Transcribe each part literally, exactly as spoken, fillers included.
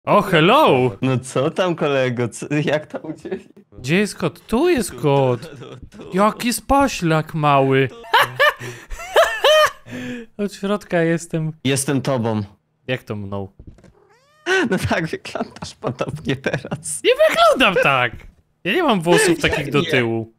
O, hello! No co tam, kolego? Co, jak tam u ciebie? Gdzie jest kot? Tu jest kot! Jaki spaślak mały! Od środka jestem. Jestem tobą. Jak to mną? No tak, wyglądasz podobnie teraz. Nie wyglądam tak! Ja nie mam włosów takich do tyłu.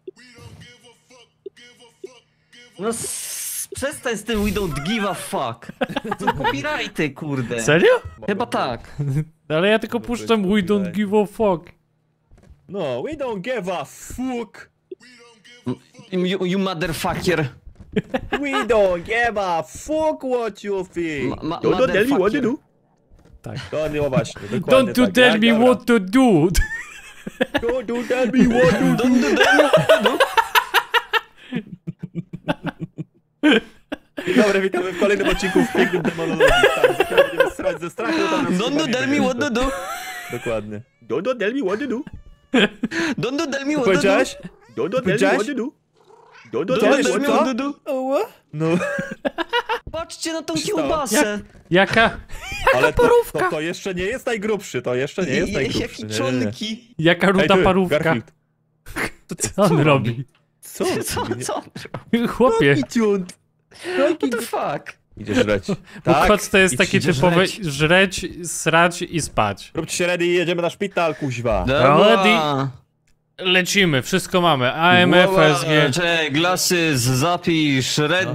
No s- przestań z tym we don't give a fuck. To copyrighty, kurde. Serio? Chyba tak. Ale ja tylko puszczam We don't give a fuck. No, we don't give a fuck. You, you motherfucker. We don't give a fuck what you think. Ma- ma- Don't tell me what to motherfucker. do. Tak. To nie, no właśnie, dokładnie Don't you tak. tell Jak me dobra. what to do. Don't you tell me what to do. Don't do that. Dzień dobry, witamy w kolejnym odcinku w pięknym demonologii. Tak, za chwilę będziemy strać ze strachu. tam nas Don't do chyba tell nie me what to będzie. do. Dokładnie. Don't do tell me what to do. Don't do tell me Co what to do. powiedziałeś? Don't do tell me what to do. Don't do tell me Don't what tell me what to to do. do. No, Patrzcie na tą Co? kiełbasę. Jaka, ale to, parówka. to, to jeszcze nie jest najgrubszy, to jeszcze nie jest najgrubszy. Jakie Nie, nie, nie. czonki. jaka Ej, ruda ty, parówka. Garfield. Co on robi? Co? on Co, robi? co? Chłopie, Jaki ciunt? What the fuck? Idziesz żreć. bo kot to jest idź, taki idziesz typowy żreć. żreć, srać i spać. Róbcie się ready i jedziemy na szpital, kuźwa. Dobra. Lecimy, wszystko mamy. A M F, S G. Cześć, glasses, zapisz, ready,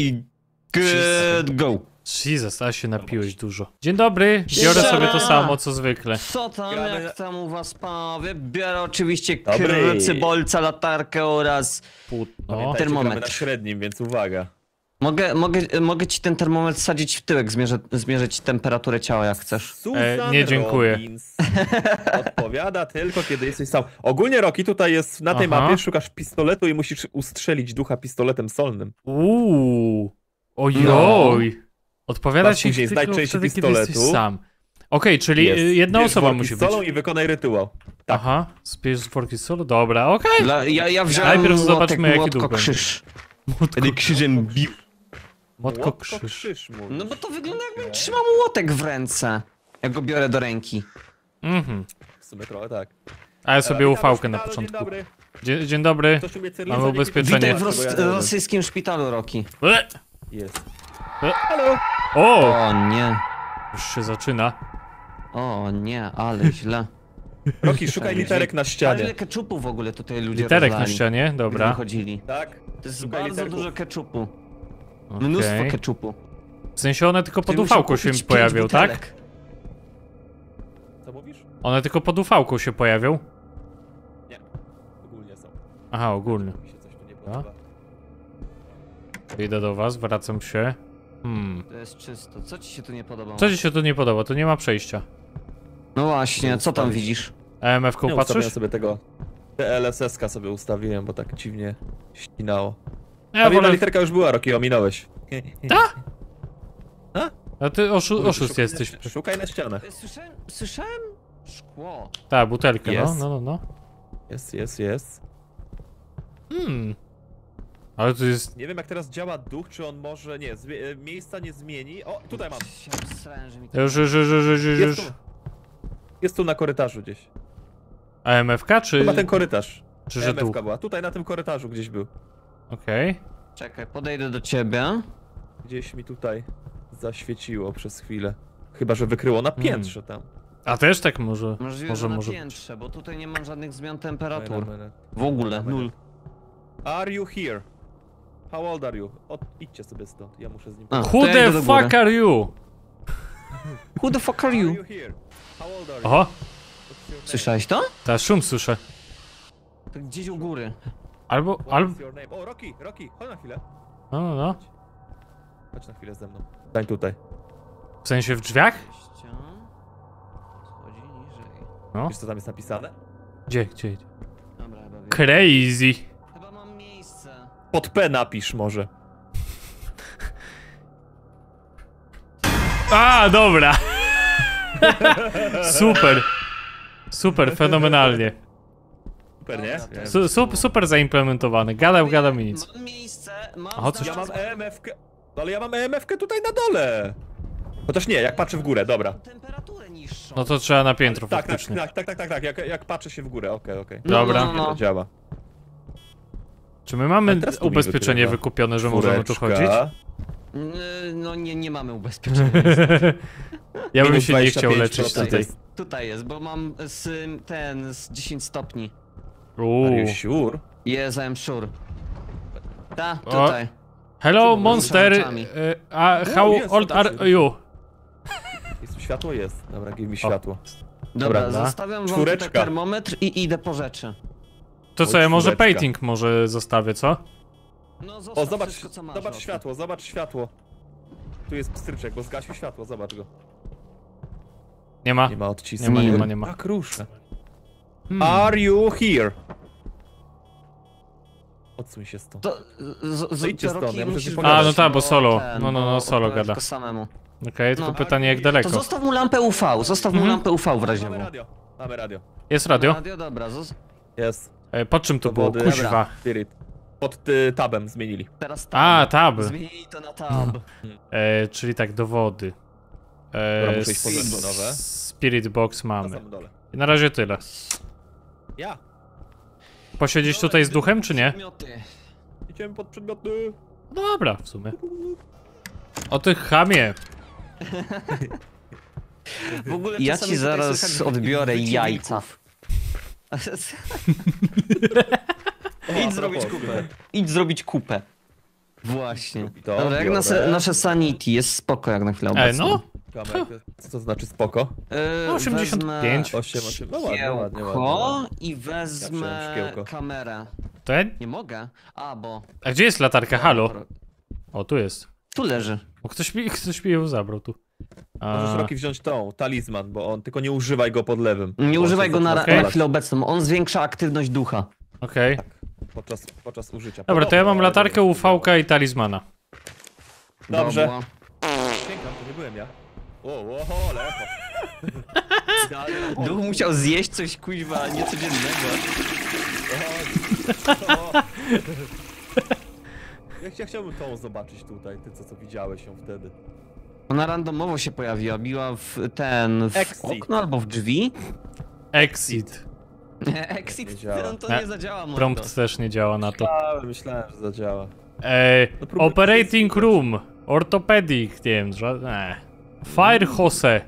good, go. Jesus, a się napiłeś dużo. Dzień dobry, biorę sobie to samo co zwykle. Co tam, Gramy- jak tam u was panowie? Biorę oczywiście Dobry. cybolca, latarkę oraz... Płótno. Pamiętajcie, termometr. gramy na średnim, więc uwaga. Mogę, mogę, mogę ci ten termometr sadzić w tyłek, zmierzę, zmierzę ci temperaturę ciała jak chcesz. Susan E, nie, dziękuję. Robbins odpowiada tylko, kiedy jesteś sam. Ogólnie, Rocky, tutaj jest, na tej Aha. mapie szukasz pistoletu i musisz ustrzelić ducha pistoletem solnym. Uuu. Ojoj. Odpowiada Masz ci później, tylko znajdź części wtedy, kiedy jesteś pistoletu. sam. Okej, czyli Jest. y, jedna Bierz osoba worki musi z być. solą i wykonaj rytuał. Tak. Aha, zbierz worki z solo? Dobra, okej. Dla, ja, ja wziąłem Najpierw młotek, zobaczmy, jaki młotko, duch będzie. krzyż. Młotko, Wtedy krzyżem bił. młotko krzyż. krzyż mówisz. No bo to wygląda jakbym trzymał młotek w ręce. Jak go biorę do ręki. Mhm. W sumie trochę tak. A ja sobie E, ufałkę witamy na w szpitalu, początku. Dzień dobry. Dzień, dzień dobry. Ktoś umie cyrlica, Mamy nie ubezpieczenie. Witaj widzę, w ros bo ja nie wiem. rosyjskim szpitalu, Rocky. E, Jest. E. Halo? O! O nie. Już się zaczyna. O nie, ale źle. Rocky, szukaj literek na Ale ścianie. ile keczupu w ogóle tutaj ludzie Literek na rozlali, ścianie, gdy dobra. wychodzili. Tak? To jest Szukaj bardzo literków. dużo keczupu. Mnóstwo Okej. keczupu. W sensie one tylko pod Czyli ufałką musiał się kupić pojawią, pięć tak? butelek. Co mówisz? One tylko pod ufałką się pojawią. Ogólnie są. Aha, ogólnie. Mi się coś tu nie podoba. Idę do was, wracam się. Hmm. To jest czysto. Co ci się tu nie podobało? Co ci się tu nie podoba? Tu nie ma przejścia. No właśnie, co tam widzisz? A M F-ką Nie ustawiłem patrzysz? sobie tego. T L S S-ka sobie ustawiłem, bo tak dziwnie ścinało. Ja A jedna wolę... literka już była, Rocky, ominąłeś. A ty oszu... oszust Szukaj jesteś. Na, szukaj na ścianach. Słyszałem, słyszałem szkło. Tak, butelkę, no, Jest. no, no, no. Jest, jest, jest. Hmm. Ale tu jest... Nie wiem jak teraz działa duch, czy on może... Nie, zmi- e, miejsca nie zmieni. O, tutaj mam. Się obsrałem, że mi to... Już, już, już, już, już, już. Jest tu. Jest tu na korytarzu gdzieś. A M F-ka, czy... Chyba ten korytarz. Czy że tu? M F K była. Tutaj na tym korytarzu gdzieś był. Okej. Czekaj, podejdę do ciebie. Gdzieś mi tutaj zaświeciło przez chwilę. Chyba, że wykryło na piętrze tam. A też tak może... Możliwe, Może, że na może... piętrze, bo tutaj nie mam żadnych zmian temperatur. Wait a minute. W ogóle, Wait a nul. minute. Are you here? How old are you? O, idźcie sobie stąd, ja muszę z nim... A. Who To ja the idę do góry. fuck are you? Who the fuck are Are you? you here? How old are you? Oho, What's your name? Słyszałeś to? ta szum słyszę. To gdzieś u góry. Albo, What albo... is your name? O, Rocky, Rocky, chodź na chwilę. No, no, no. Chodź na chwilę ze mną. Stań tutaj. W sensie w drzwiach? Wejścia. Schodzi niżej. No. Wiesz co tam jest napisane? Gdzie, gdzie, gdzie? Dobra, chyba wiem. Crazy. Chyba mam miejsce. Pod P napisz może. A, dobra. Super. Super, fenomenalnie. Super, nie? Dobra, to- Su, su, super zaimplementowane. Gadam, gadam i nic. Mam miejsce, mam Aha, coś- Ja mam znalazłem. E M F-kę. No ale ja mam E M F-kę tutaj na dole. Chociaż nie, jak patrzę w górę, dobra. Temperaturę niższą. No to trzeba na piętro Tak, tak, faktycznie. tak, tak, tak, tak, tak, jak, jak patrzę się w górę, okej, okej. No, Dobra. No, no, To no. działa. Czy my mamy Ale teraz tu mi ubezpieczenie wykrywa. wykupione, że możemy tu chodzić? Czwóreczka. Yy, No nie, nie mamy ubezpieczenia. Ja bym Minus się nie dwadzieścia chciał pięć leczyć procent tutaj. jest. Tutaj jest, bo mam z ten z dziesięć stopni. Uuu. Are you sure? Yes, I'm sure. Ta, O. tutaj. Hello, Czemu monster. oczami? y, a how jest, old zobaczcie. are you? Jest światło? Jest. Dobra, give mi światło. Dobra, Dobra. zostawiam wam Czwóreczka. tutaj termometr i idę po rzeczy. To co, ja może Czwóreczka. painting może zostawię, co? No zostaw O, zobacz, wszystko, co masz, zobacz Rosji. światło, zobacz światło. Tu jest pstryczek, bo zgasił światło, zobacz go. Nie ma? Nie ma odcisku. Nie ma, nie ma, nie ma. Tak ruszę. Hmm. Are you here? Odsuń się stąd. To, z, z, To idźcie to stąd, Rocky ja muszę musisz się A, pogadać. no tak, bo ten, solo. No, no, no, bo solo opowiadasz gada. go samemu. Okej, tylko No. pytanie jak To daleko. zostaw mu lampę U V, zostaw mu Mhm. lampę U V w razie Mamy W. radio, mamy radio. Jest radio? Radio, dobra, zos- Jest. E, pod czym to Do było? wody. Kuźwa. Spirit. Pod y, tabem zmienili. teraz tab. A, tab. Zmienili to na tab. E, czyli tak, do wody. E, Dobra, muszę iść po s- rzeczy nowe. Spirit box Na mamy. samym dole. I na razie tyle. Ja. Posiedzieć tutaj z duchem, czy nie? Przedmioty. Idziemy pod przedmioty. Dobra, w sumie. O tych chamie. W ogóle Ja czasami ci tutaj zaraz słychać odbiorę wycieki jajca. Idź O, zrobić a propos, kupę. Idź zrobić kupę. Właśnie. To Dobra, jak biorę. nasze, nasze sanity jest spoko jak na chwilę E, obecną. no. Kamerkę. Co to znaczy spoko? Yy, osiemdziesiąt pięć. osiem, osiem. No ładnie, ładnie, ładnie. Szkiełko i Ja wezmę wziąłem szkiełko. kamerę. To ja... Nie mogę? A, bo... A gdzie jest latarka? Halo? O, tu jest. Tu leży. O, ktoś mi, ktoś mi ją zabrał tu. Możesz A, Rocky wziąć tą, talizman, bo on, tylko nie używaj go pod lewym. Nie Bo on używaj się go na, zaczyna Okej. na spalać chwilę obecną. On zwiększa aktywność ducha. okej. Podczas, podczas użycia. Dobra, to ja mam Podobno, latarkę, ale nie U V-ka i talizmana. Dobrze. Dobra. Sięgam, to nie byłem ja. O, o, o, lecho. Duch musiał zjeść coś kuźwa niecodziennego. Ja, chcia- chciałbym tą zobaczyć tutaj, ty co, co widziałeś ją wtedy. Ona randomowo się pojawiła, biła w ten... w Exit. okno albo w drzwi. Exit. Exit, Nie działa. no to E, nie zadziała mordo. Prompt też nie działa na to. Myślałem, myślałem, że zadziała. Ej, No próbuję operating coś room. Orthopedic, nie wiem, że... Nie. Fire hose.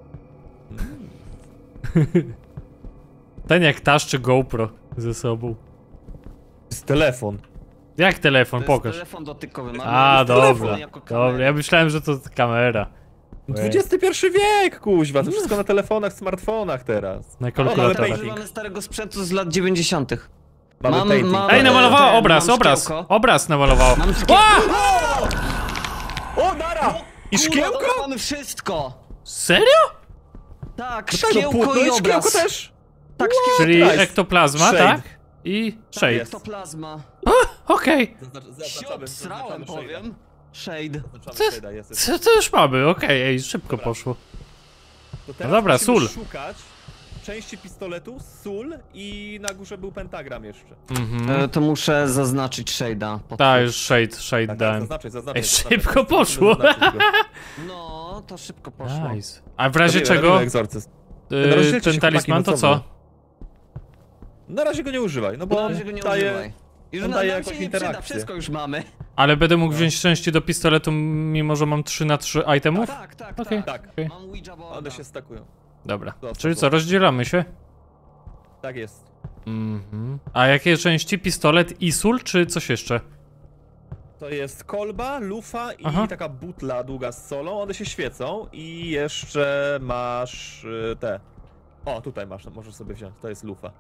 Ten jak taszczy GoPro ze sobą. To jest telefon. Jak telefon, To jest pokaż. telefon dotykowy. Mamy A, jest dobra. telefon jako kamerę. Dobra, ja myślałem, że to kamera. dwudziesty pierwszy wiek, kuźwa, to wszystko na telefonach, smartfonach teraz. Na ale kalkulatorach. painting. Używamy starego sprzętu z lat dziewięćdziesiątych. Mamy Mam- painting. mam- Ej, namalowała ten, obraz, mam obraz. szkiełko. Obraz namalowała. Mam szkiełko. Ła! O, nara! I Kurwa, szkiełko? dobra, mamy wszystko! Serio? Tak, No tak, no, szkiełko płótno i i szkiełko obraz. też. Tak, szkiełko. Czyli Nice. ektoplazma, Shade. tak? I shade. jest. Ektoplazma. Okej. Zaznacz, Się zaznaczamy, obsrałem, zaznaczamy shade'a. powiem. Shade. Zaznaczamy Co? shade'a, jest, jest. Co to już mamy? Okej, ej, szybko Dobra. poszło. To teraz dobra, musimy sól. szukać części pistoletu, sól i na górze był pentagram jeszcze. Mhm. E, to muszę zaznaczyć shade'a. pod Tak, tym. już shade, shade Tak, tak, dałem. zaznaczaj, zaznaczaj. Ej, zaznaczaj. szybko Musimy poszło. zaznaczyć go. No, to szybko poszło. Nice. A w razie Robimy, czego robimy egzorcyzm. y, rozdzielcie ten się, talizman chłopaki, to no co? co Na razie go nie używaj, no bo Na on razie go nie daje... używaj. Już on na, daje nam jakąś się nie przyda, interakcję. wszystko już mamy. Ale będę mógł wziąć części do pistoletu, mimo że mam trzy na trzy itemów? Tak, tak, Okej. tak. Tak, Okej. Mam Ouija boarda. one się stakują. Dobra. Zostaw Czyli go. co, rozdzielamy się? Tak jest. Mhm. A jakie części? Pistolet i sól, czy coś jeszcze? To jest kolba, lufa i Aha. taka butla długa z solą, one się świecą i jeszcze masz y, te... O, tutaj masz, możesz sobie wziąć, to jest lufa.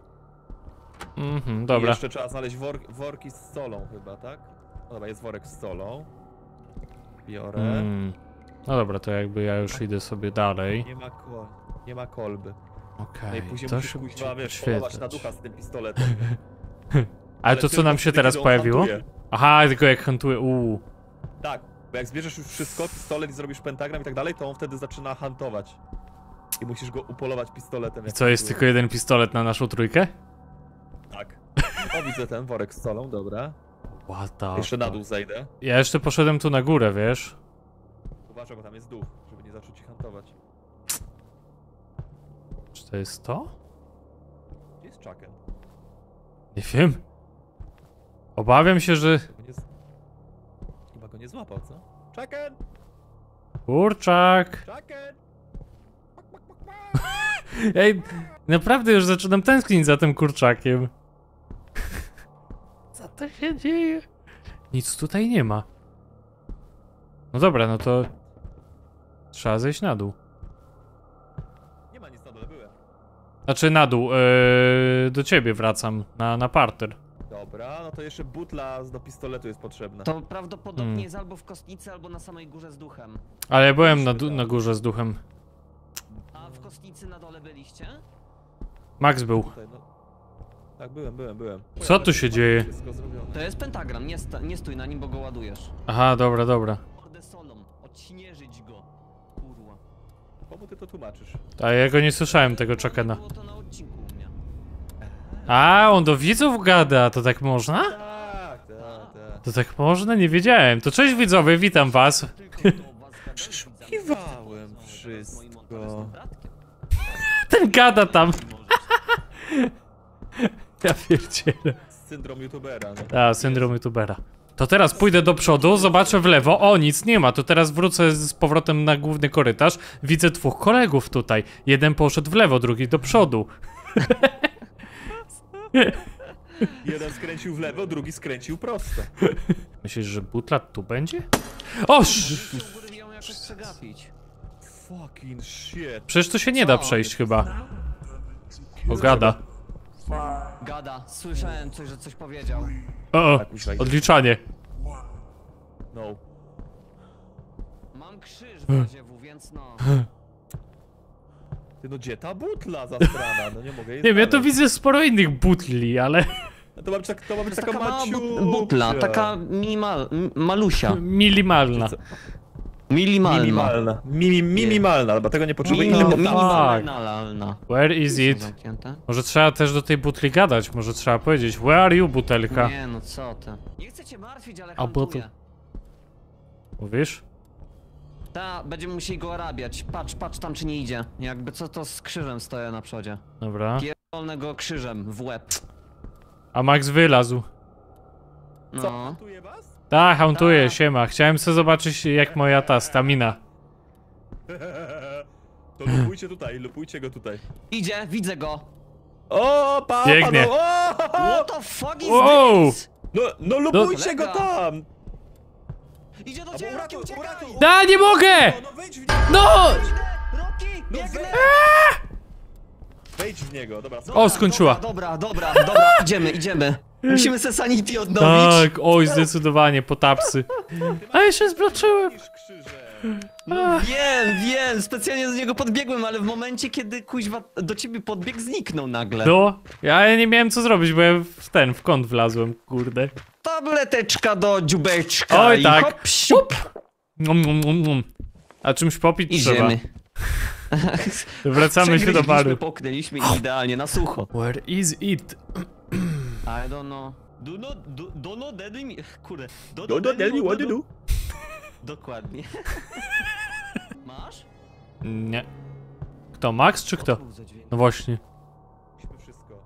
Mhm, I dobra. jeszcze trzeba znaleźć wor worki z solą chyba, tak? No dobra, jest worek z solą. Biorę. Mm. No dobra, to jakby ja już idę sobie dalej. Nie ma kol... nie ma kolby. No Okej, i później to musisz się kuźwa, będzie wiesz, polować na podświetlać. ducha z tym pistoletem. Ale to co tylko nam się wtedy, teraz kiedy on pojawiło? hantuje. Aha, tylko jak hantuje, uuu. Tak, bo jak zbierzesz już wszystko, pistolet i zrobisz pentagram i tak dalej, to on wtedy zaczyna hantować. I musisz go upolować pistoletem. I jak co, jest hantuje. tylko jeden pistolet na naszą trójkę? Tak. O, widzę ten worek z solą, dobra. What the Jeszcze na fuck? dół zejdę. Ja jeszcze poszedłem tu na górę, wiesz? Uważaj, bo tam jest duch, żeby nie zaczął ci hantować. Czy to jest to? Gdzie jest Chucken? Nie wiem. Obawiam się, że... Chyba nie, z... Chyba go nie złapał, co? Chucken! Kurczak! Chucken! Ej, naprawdę już zaczynam tęsknić za tym kurczakiem. Co to się dzieje? Nic tutaj nie ma. No dobra, no to... Trzeba zejść na dół. Nie ma nic na dole, byłem. Znaczy na dół, yy, do ciebie wracam, na, na parter. Dobra, no to jeszcze butla do pistoletu jest potrzebna. To prawdopodobnie Hmm. jest albo w kostnicy, albo na samej górze z duchem. Ale ja byłem na, dół- na górze z duchem. A w kostnicy na dole byliście? Max był. Tutaj, no. Tak, byłem, byłem, byłem. Co tu się dzieje? Wszystko zrobione. To jest pentagram, nie, sta nie stój na nim, bo go ładujesz. Aha, dobra, dobra. Mordę solą, odśnieżyć go. Kurwa. Komu ty to tłumaczysz? A ja go nie słyszałem, tego Chuckena. Było to na odcinku u mnie. A, on do widzów gada, to tak można? Tak, tak, tak. To tak można? Nie wiedziałem. To cześć widzowie, witam was. Tylko do was gadałem, Przeszukiwałem widzami. wszystko. Moim motorystym bratkiem. Ten gada tam. Ja pierdzielę. Syndrom youtubera, no. A, syndrom youtubera. To teraz pójdę do przodu, zobaczę w lewo. O, nic nie ma. To teraz wrócę z powrotem na główny korytarz. Widzę dwóch kolegów tutaj. Jeden poszedł w lewo, drugi do przodu. Jeden skręcił w lewo, drugi skręcił prosto. Myślisz, że butlat tu będzie? O, sz... Góry ją jakoś przegapić. Fucking shit. Przecież tu się nie da Co? przejść chyba. O, gada. Gada, słyszałem coś, że coś powiedział. O, o, Tak, kuźwa, idzie. odliczanie. No. Mam krzyż w razie W, więc no. Ty no gdzie ta butla zastrana? No nie mogę jej Nie wiem, ja tu znaleźć. widzę sporo innych butli, ale... To ma być, tak, to ma być To jest taka taka mała maciusia. bu- butla, taka minimal, m- malusia. Minimalna. Minimalna. Minimalna. Mini, minimalna, bo tego nie potrzebuję. Mini- Inny fuck. Minimalna. Where is it? Zamknięte? Może trzeba też do tej butli gadać, może trzeba powiedzieć where are you, butelka? Nie no, co ty. Nie chcę cię martwić, ale A, bo hantuję. Mówisz? Ta, będziemy musieli go arabiać. Patrz, patrz tam czy nie idzie. Jakby co to z krzyżem stoję na przodzie. Dobra. Pierdolę go krzyżem w łeb. A Max wylazł. Co, No. hantuje was? Tak, hauntuje, Tak. siema. Chciałem sobie zobaczyć jak moja ta stamina. To lupujcie tutaj, lupujcie go tutaj. Idzie, widzę go. O, pa, Biegnie. panu, o! What the fuck is Wow. this? No, no lupujcie Kolega. go tam! Idzie do Albo ciebie, Rocky, uratuj, uciekaj! uratuj! Da, nie mogę! No, no wejdź w niego! No! Rocky, No biegnę! we... Wejdź w niego, dobra. Dobra, O, skończyła. Dobra, dobra, dobra, dobra, idziemy, idziemy. Musimy se sanity odnowić. Tak, oj, zdecydowanie, potapsy. A jeszcze zbloczyłem. Niż krzyże. No wiem, wiem, specjalnie do niego podbiegłem, ale w momencie, kiedy kuźwa do ciebie podbiegł, zniknął nagle. No, ja nie miałem co zrobić, bo ja w ten, w kąt wlazłem, kurde. Tableteczka do dziubeczka Oj, i tak. hop, siup. Nom, nom, nom, nom. A czymś popić trzeba. Idziemy. Wracamy się do Przegryźliśmy, baru. Poknęliśmy idealnie na sucho. Where is it? I don't know. Do not, do, do not tell me, kurde. Do, No, no, tell me what to do. Dokładnie. Masz? Nie. Kto, Max czy kto? Co za dźwięk? No właśnie. Mieliśmy wszystko.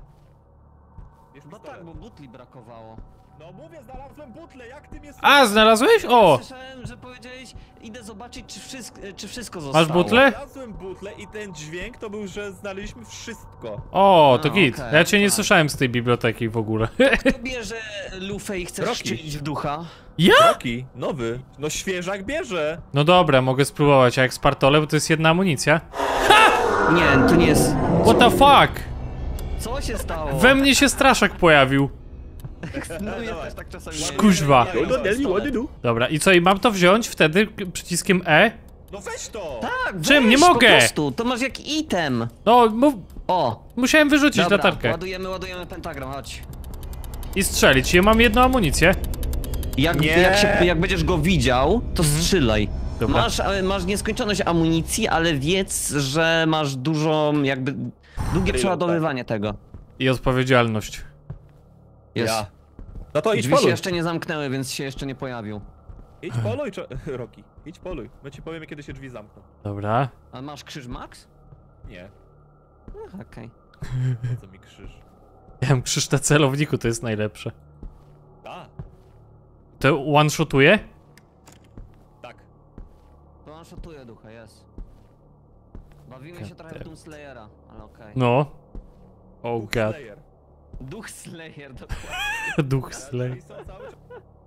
Bierz Chyba pistolet. tak, bo butli brakowało. No mówię, znalazłem butlę, jak ty mnie A, znalazłeś? O! Słyszałem, że powiedziałeś, idę zobaczyć, czy wszystko, czy wszystko zostało. Masz butlę? Znalazłem butlę i ten dźwięk to był, że znaleźliśmy wszystko. O, to A, git. okej, Ja cię nie tak. słyszałem z tej biblioteki w ogóle. Kto bierze lufę i chce Rocky. szczelić w ducha? Ja? Rocky, nowy. No świeżak bierze. No dobra, mogę spróbować, a jak Spartole, bo to jest jedna amunicja. Nie, to nie jest... What the fuck? Co się stało? We mnie się straszak pojawił. No ja też tak czasami... Kuźwa. No, no, tell me what to do. Dobra, i co, i mam to wziąć wtedy k- przyciskiem E? No weź to! Tak, Czym? weź, Nie po mogę. prostu, to masz jak item. No, mów... O, musiałem wyrzucić dobra, latarkę ładujemy, ładujemy pentagram, chodź. i strzelić. Ja mam jedną amunicję. Jak, Nie. jak, się, jak będziesz go widział, to strzelaj. Dobra. Masz, e, masz nieskończoność amunicji, ale wiedz, że masz dużą, jakby, długie przeładowywanie tego. I odpowiedzialność. Jest. Ja. No to idź Drzwi się poluj. jeszcze nie zamknęły, więc się jeszcze nie pojawił. Idź poluj, czo- Rocky. Idź poluj. My ci powiemy, kiedy się drzwi zamkną. Dobra. A masz krzyż Max? Nie. Ach, okej. Co mi krzyż? Ja mam krzyż na celowniku, to jest najlepsze. A, To one-shotuje? tak. To on shotuje ducha, jest. Bawimy się trochę w Doom Slayera, ale okej. No. Oh Duch god. Slayer. Duch Slayer, dokładnie. Duch Ale slay. oni są cały czas-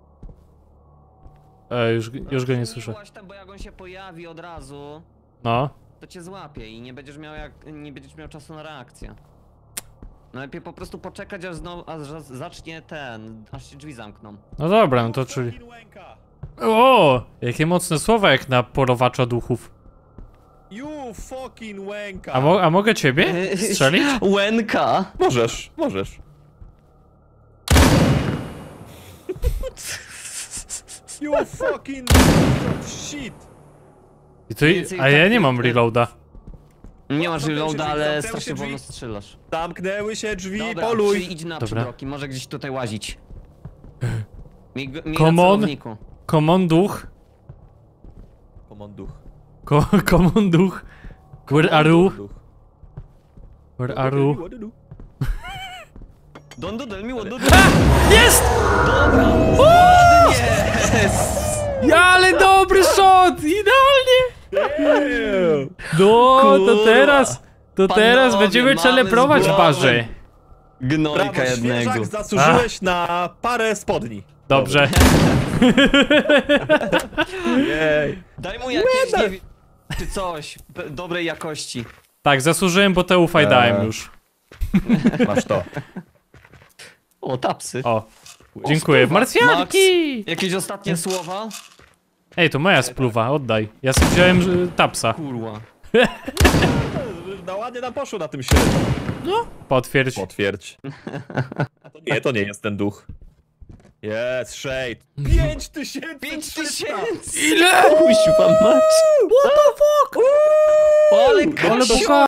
E, już, już go nie słyszę. Właśnie tam, bo jak on się pojawi od razu, No. to cię złapie i nie będziesz miał jak, nie będziesz miał czasu na reakcję. No lepiej po prostu poczekać, aż, znowu, aż za- zacznie ten, aż się drzwi zamkną. No dobra, no to czyli... Fucking Łęka. O! Jakie mocne słowa jak na porowacza duchów. You fucking Łęka. A, mo a mogę ciebie strzelić? Łęka! Możesz, możesz. You fucking shit. I to, Więcej a ja tak- nie mam reloada. Nie masz Zamknęły się reloada, drzwi, ale zamknęły strasznie się drzwi. wolno strzelasz. Zamknęły się drzwi, Dobra, poluj. czyli idź naprzód, Dobra. Rocky, może gdzieś tutaj łazić. Miej, go- miej Come na on. celowniku. Komon duch. Komon duch. Ko Komon duch. Where are you? Duch. Where are you? Don't do that, miło, do Jest! Dobra! Jest! Ja, ale dobry shot! Idealnie! No, to Kurwa. teraz... To teraz Panowie, będziemy mamy celebrować w zgłowę. barze. Gnojka Brawo, jednego. świeżak, zasłużyłeś na parę spodni. Dobrze. Jej. Daj mu jakieś, nie wiem, czy coś, p- dobrej jakości. Tak, zasłużyłem, bo te ufaj Eee. dałem już. Masz to. O, tapsy. O, dziękuję. spluwa. Marsjanki! Jakieś ostatnie słowa? Ej, to moja spluwa, oddaj. Ja sobie wziąłem y, tapsa. Kurwa. No ładnie nam poszło na tym średnim. Potwierdź. Potwierdź. To nie, to nie jest ten duch. Jest, Shade. Pięć tysięcy! Pięć tysięcy! Ile? Kuźwa mać! What the fuck? Ale Ale Kasio! boga-